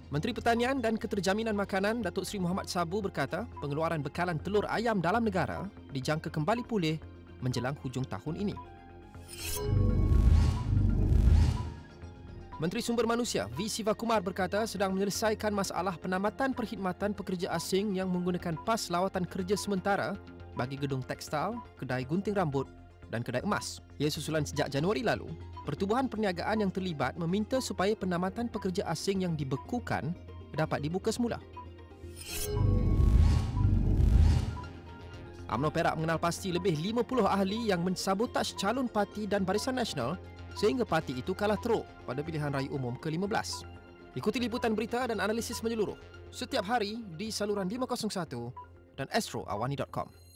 Menteri Pertanian dan Keterjaminan Makanan Datuk Seri Muhammad Sabu berkata pengeluaran bekalan telur ayam dalam negara dijangka kembali pulih menjelang hujung tahun ini. Menteri Sumber Manusia V. Sivakumar berkata sedang menyelesaikan masalah penamatan perkhidmatan pekerja asing yang menggunakan PAS lawatan kerja sementara bagi gedung tekstil, kedai gunting rambut dan kedai emas. Ia susulan sejak Januari lalu, Pertubuhan Perniagaan yang terlibat meminta supaya penamatan pekerja asing yang dibekukan dapat dibuka semula. UMNO Perak mengenal pasti lebih 50 ahli yang mensabotaj calon parti dan Barisan Nasional sehingga parti itu kalah teruk pada pilihan raya umum ke-15. Ikuti liputan berita dan analisis menyeluruh setiap hari di saluran 501 dan astroawani.com.